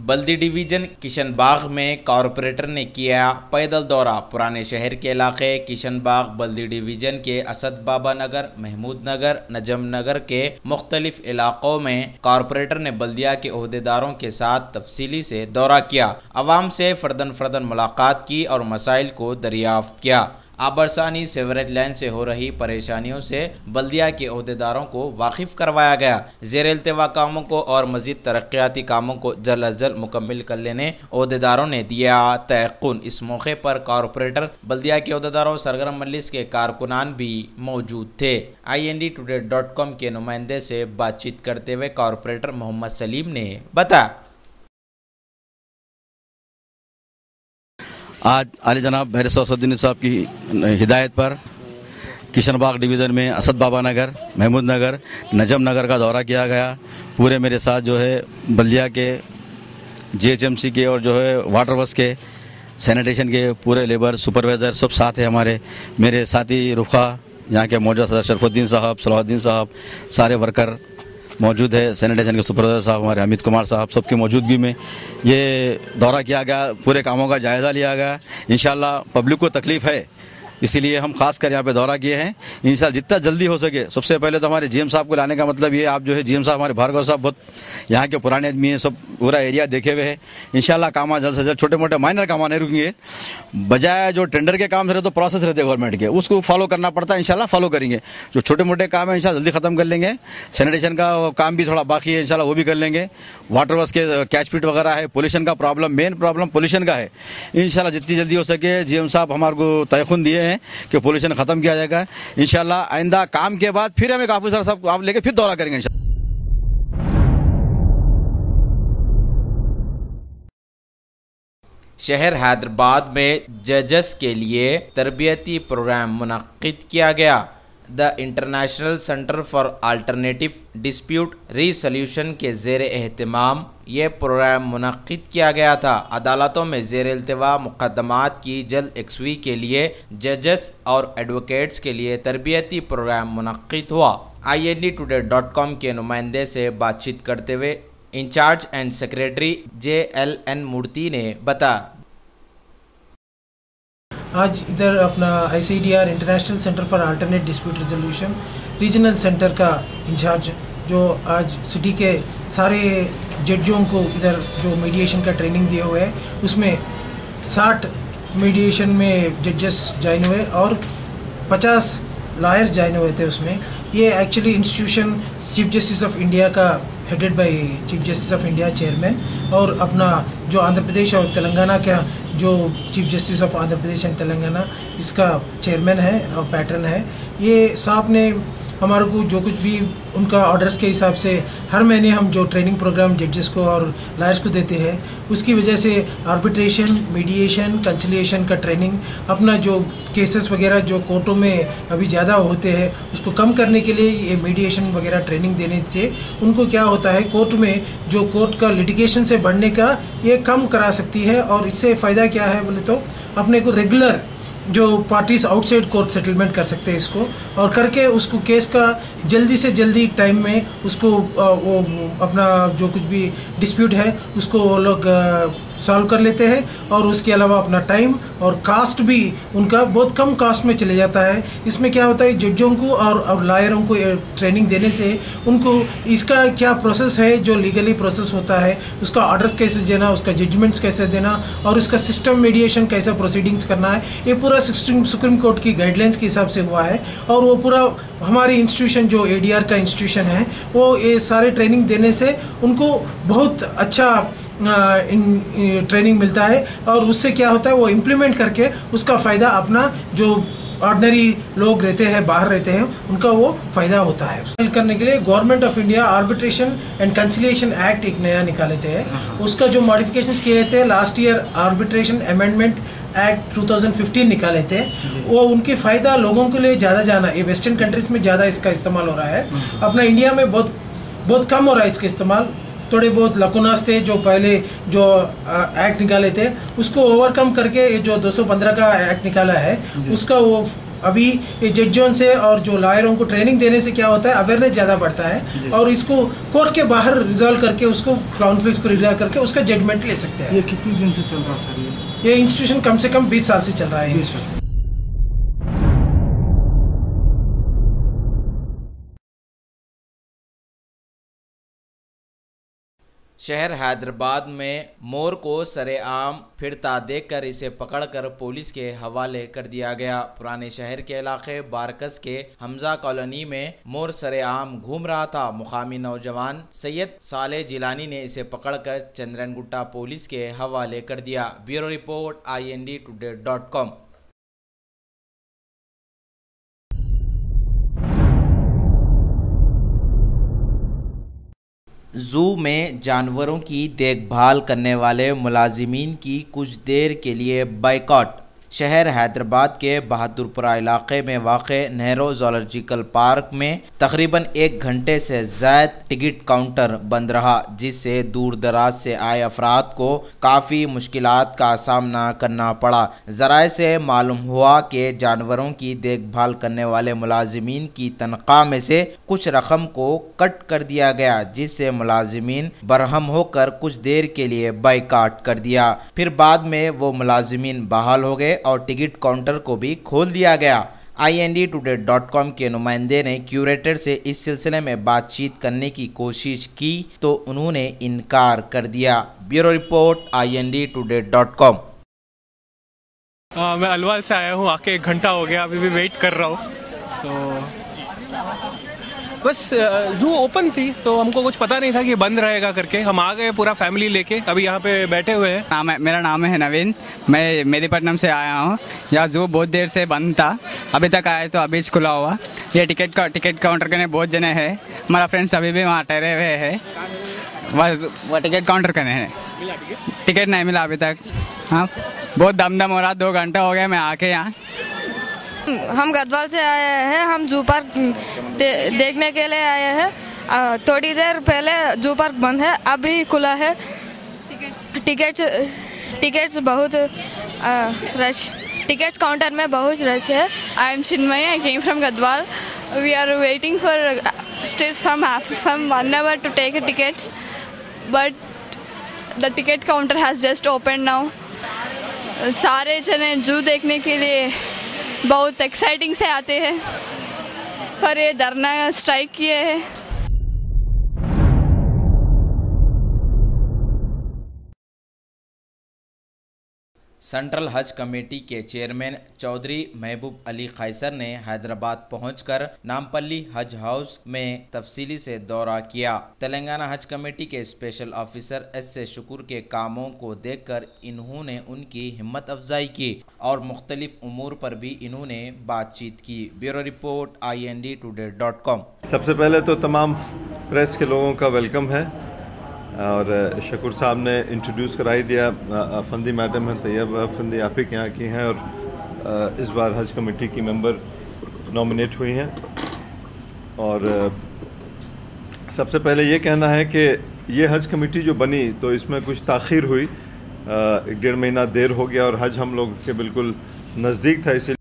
बल्दी division Kishanbagh में corporator ने किया पैदल दौरा। पुराने शहर के इलाके किशनबाग बल्दी डिवीजन के असद बाबा नगर, महमूद नगर, नजम नगर के मुख्तलिफ इलाकों में कॉरपोरेटर ने बल्दिया के ओहदेदारों के साथ तफसीली से दौरा किया, अवाम से फर्दन मुलाकात की और मसाइल को दरियाफ्त किया। आबरसानी सीवरेज लाइन से हो रही परेशानियों से बल्दिया के ओहदेदारों को वाकिफ करवाया गया। ज़ेर इल्तिवा कामों को और मज़ीद तरक्याती कामों को जल्द अज जल्द मुकम्मिल कर लेने ओहदेदारों ने दिया तयक़ुन। इस मौके पर कॉरपोरेटर, बल्दिया के ओहदेदारों, सरगर्म मजलिस के कारकुनान भी मौजूद थे। IND-Today.com के नुमाइंदे से बातचीत करते हुए कॉरपोरेटर मोहम्मद सलीम ने बताया, आज आले जनाब बहर सौसुद्दीन साहब की हिदायत पर किशनबाग डिवीज़न में असद बाबा नगर, महमूद नगर, नजम नगर का दौरा किया गया। पूरे मेरे साथ जो है बल्दिया के GHMC के और जो है वाटर वर्क्स के, सैनिटेशन के पूरे लेबर, सुपरवाइज़र सब साथ है हमारे। मेरे साथी रुखा, यहाँ के मौजूदा सदर शरफुद्दीन साहब, सलाहुद्दीन साहब, सारे वर्कर मौजूद है। सैनिटेशन के सुपरवाइजर साहब हमारे अमित कुमार साहब, सबकी मौजूदगी में ये दौरा किया गया। पूरे कामों का जायजा लिया गया। इंशाल्लाह पब्लिक को तकलीफ है, इसीलिए हम खास कर यहाँ पे दौरा किए हैं। इंशाल्लाह जितना जल्दी हो सके। सबसे पहले तो हमारे GM साहब को लाने का मतलब ये, आप जो है GM साहब हमारे भार्गव साहब बहुत यहाँ के पुराने आदमी हैं, सब पूरा एरिया देखे हुए हैं। इंशाल्लाह काम जल्द से जल्द, छोटे मोटे माइनर काम नहीं रुकेंगे। बजाय जो टेंडर के काम रहते तो प्रोसेस रहते गवर्नमेंट के, उसको फॉलो करना पड़ता है। इंशाल्लाह फॉलो करेंगे। जो छोटे मोटे काम है इंशाल्लाह जल्दी खत्म कर लेंगे। सैनिटेशन का काम भी थोड़ा बाकी है, इंशाल्लाह वो भी कर लेंगे। वाटर वर्क्स के कैच पिट वगैरह है, पोल्यूशन का प्रॉब्लम, मेन प्रॉब्लम पोल्यूशन का है। इंशाल्लाह जितनी जल्दी हो सके GM साहब हमारे को तयक़ुन दिए हैं कि पोल्यूशन खत्म किया जाएगा। इंशाल्लाह आइंदा काम के बाद फिर हम एक ऑफिसर साहब आप लेके फिर दौरा करेंगे इंशाल्लाह। शहर हैदराबाद में जजेस के लिए तरबियती प्रोग्राम मुनक्किद किया गया। The International Centre for Alternative Dispute Resolution के ज़ेर एहतमाम ये प्रोग्राम मुनक्किद किया गया था। अदालतों में ज़ेर इल्तिवा मुक़दमात की जल्द यकसुई के लिए जजेस और एडवोकेट्स के लिए तरबियती प्रोग्राम मुनक्किद हुआ। IND-Today.com के नुमाइंदे से बातचीत करते हुए in-charge and secretary JLN Murthy ने बताया, आज इधर अपना ICDR International Centre for Alternate Dispute Resolution regional centre का इंचार्ज, जो आज सिटी के सारे जजों को इधर जो मीडिएशन का ट्रेनिंग दिए हुए है, उसमें 60 मीडिएशन में जजेस ज्वाइन हुए और 50 लॉयर्स ज्वाइन हुए थे उसमें। ये actually institution chief justice of India का headed by chief justice of India chairman, और अपना जो आंध्र प्रदेश और तेलंगाना का जो chief justice of Andhra Pradesh and Telangana, इसका चेयरमैन है और पैटर्न है। ये साहब ने हमारे को जो कुछ भी उनका ऑर्डर्स के हिसाब से हर महीने हम जो ट्रेनिंग प्रोग्राम जजेस को और लॉयर्स को देते हैं, उसकी वजह से आर्बिट्रेशन, मीडिएशन, कंसिलिएशन का ट्रेनिंग, अपना जो केसेस वगैरह जो कोर्टों में अभी ज़्यादा होते हैं उसको कम करने के लिए ये मीडिएशन वगैरह ट्रेनिंग देने से उनको क्या होता है, कोर्ट में जो कोर्ट का लिटिगेशन से बढ़ने का ये कम करा सकती है। और इससे फ़ायदा क्या है बोले तो अपने को रेगुलर जो पार्टीज आउटसाइड कोर्ट सेटलमेंट कर सकते हैं इसको, और करके उसको केस का जल्दी से जल्दी टाइम में उसको वो अपना जो कुछ भी डिस्प्यूट है उसको वो लोग सॉल्व कर लेते हैं। और उसके अलावा अपना टाइम और कास्ट भी उनका बहुत कम कास्ट में चले जाता है। इसमें क्या होता है, जजों को और लॉयरों को ट्रेनिंग देने से उनको इसका क्या प्रोसेस है, जो लीगली प्रोसेस होता है, उसका ऑर्डर्स कैसे देना, उसका जजमेंट्स कैसे देना और उसका सिस्टम मीडिएशन कैसा प्रोसीडिंग्स करना है, ये पूरा सुप्रीम कोर्ट की गाइडलाइंस के हिसाब से हुआ है। और वो पूरा हमारी इंस्टीट्यूशन जो ADR का इंस्टीट्यूशन है, वो ये सारे ट्रेनिंग देने से उनको बहुत अच्छा ट्रेनिंग मिलता है। और उससे क्या होता है, वो इम्प्लीमेंट करके उसका फ़ायदा अपना जो ऑर्डिनरी लोग रहते हैं, बाहर रहते हैं, उनका वो फ़ायदा होता है। करने के लिए government of India arbitration and conciliation act एक नया निकाले थे। उसका जो मॉडिफिकेशंस किए थे last year, arbitration amendment act 2015 निकाले थे, वो उनके फ़ायदा लोगों के लिए ज़्यादा जाना। ये वेस्टर्न कंट्रीज में ज़्यादा इसका इस्तेमाल हो रहा है, अपना इंडिया में बहुत कम हो रहा है इसका इस्तेमाल। थोड़े बहुत लकुनास थे जो पहले जो एक्ट निकाले थे, उसको ओवरकम करके जो 215 का एक्ट निकाला है, उसका वो अभी ये जजों से और जो लॉयरों को ट्रेनिंग देने से क्या होता है, अवेयरनेस ज़्यादा बढ़ता है और इसको कोर्ट के बाहर रिजॉल्व करके उसको ग्राउंड पे इसको रिजॉल्व करके उसका जजमेंट ले सकते हैं। ये कितने दिन से चल रहा सर? ये इंस्टीट्यूशन कम से कम 20 साल से चल रहा है। 20 साल। शहर हैदराबाद में मोर को सरेआम फिरता देखकर इसे पकड़कर पुलिस के हवाले कर दिया गया। पुराने शहर के इलाके बारकस के हमजा कॉलोनी में मोर सरेआम घूम रहा था। मुकामी नौजवान सैयद साले जिलानी ने इसे पकड़कर चंद्रनगुट्टा पुलिस के हवाले कर दिया। Bureau report INDtoday.com। ज़ू में जानवरों की देखभाल करने वाले मुलाजिमीन की कुछ देर के लिए बाइकॉट। शहर हैदराबाद के बहादुरपुरा इलाके में वाक़े नेहरू ज़ूलॉजिकल पार्क में तकरीबन 1 घंटे से ज़ायद टिकट काउंटर बंद रहा, जिससे दूर दराज से आए अफराद को काफ़ी मुश्किलात का सामना करना पड़ा। ज़राए से मालूम हुआ कि जानवरों की देखभाल करने वाले मुलाजिमीन की तनख्वाह में से कुछ रकम को कट कर दिया गया, जिससे मुलाजिमीन बरहम होकर कुछ देर के लिए बाइकाट कर दिया। फिर बाद में वो मुलाजिमीन बहाल हो गए और टिकट काउंटर को भी खोल दिया गया। INDtoday.com के नुमाइंदे ने क्यूरेटर से इस सिलसिले में बातचीत करने की कोशिश की तो उन्होंने इनकार कर दिया। Bureau report INDtoday.com। मैं अलवर से आया हूँ, आके 1 घंटा हो गया, अभी भी वेट कर रहा हूँ। तो बस ज़ू ओपन थी तो हमको कुछ पता नहीं था कि बंद रहेगा करके, हम आ गए पूरा फैमिली लेके, अभी यहाँ पे बैठे हुए हैं। मेरा नाम है नवीन, मैं मेदीपट्टनम से आया हूँ। यहाँ ज़ू बहुत देर से बंद था, अभी तक आए तो अभी खुला हुआ। ये टिकट काउंटर करने बहुत जने हैं, हमारा फ्रेंड्स अभी भी वहाँ ठहरे हुए हैं, वह टिकट काउंटर करने हैं। टिकट नहीं मिला अभी तक। हाँ, बहुत दम हो रहा, 2 घंटा हो गया मैं आके यहाँ। हम गढ़वाल से आए हैं, हम जू पार्क देखने के लिए आए हैं। थोड़ी देर पहले जू पार्क बंद है, अभी खुला है। टिकट्स बहुत रश, टिकट्स काउंटर में बहुत रश है। I am Chinmay, I came from Garhwal. We are waiting for still from 1 hour to take a tickets, but the ticket counter has just opened now. सारे जने जू देखने के लिए बहुत एक्साइटिंग से आते हैं, पर ये धरना स्ट्राइक किए हैं। सेंट्रल हज कमेटी के चेयरमैन चौधरी महबूब अली कैसर ने हैदराबाद पहुंचकर नामपल्ली हज हाउस में तफसीली से दौरा किया। तेलंगाना हज कमेटी के स्पेशल ऑफिसर S. शुक्र के कामों को देखकर इन्होंने उनकी हिम्मत अफजाई की और मुख्तलिफ उमूर पर भी इन्होंने बातचीत की। Bureau report INDtoday.com। सबसे पहले तो तमाम प्रेस के लोगों का वेलकम है और शकूर साहब ने इंट्रोड्यूस कराई दिया। अफंदी मैडम हैं, तैयब अफंदी आप ही के यहाँ की हैं और इस बार हज कमेटी की मेंबर नॉमिनेट हुई हैं। और सबसे पहले ये कहना है कि ये हज कमेटी जो बनी तो इसमें कुछ ताख़ीर हुई, 1.5 महीना देर हो गया और हज हम लोग के बिल्कुल नज़दीक था, इसीलिए